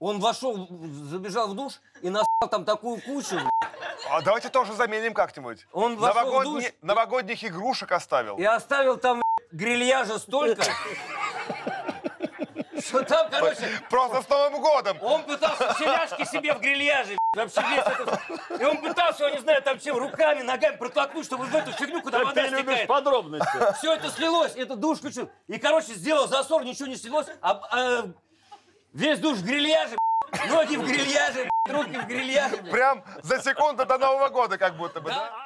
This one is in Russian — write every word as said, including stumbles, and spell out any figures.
Он вошел, забежал в душ и насал там такую кучу. А давайте тоже заменим как-нибудь. Он вошел Новогодний, в душ новогодних игрушек оставил. и оставил там грильяжа столько, что там, короче... Просто с Новым годом. Он пытался селяшки себе в грильяже, вообще весь этот... И он пытался, я не знаю, там чем, руками, ногами протолкнуть, чтобы в эту фигню, куда вода стекает. Подробности. Все это слилось, этот душ включил. И, короче, сделал засор, ничего не слилось, а, а весь душ в грильяже, ноги в грильяже, руки в грильяже. Прям за секунду до Нового года как будто бы, да? Да?